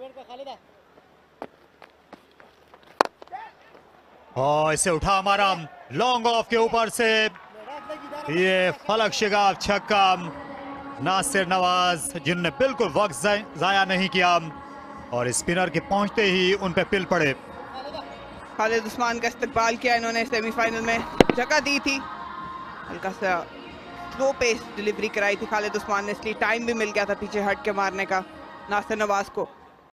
और इसे उठा हमारा लॉन्ग ऑफ के ऊपर से, ये फलक शिगाब छक्का। नासिर नवाज जिनने बिल्कुल वक्त जाया नहीं किया और स्पिनर के पहुंचते ही उन पे पिल पड़े। खालिद उस्मान का इस्तकबाल किया इन्होंने, सेमीफाइनल में जगह दी थी, हल्का सा स्लो पेस डिलीवरी कराई थी खालिद उस्मान ने, इसलिए टाइम भी मिल गया था पीछे हट के मारने का नासिर नवाज को।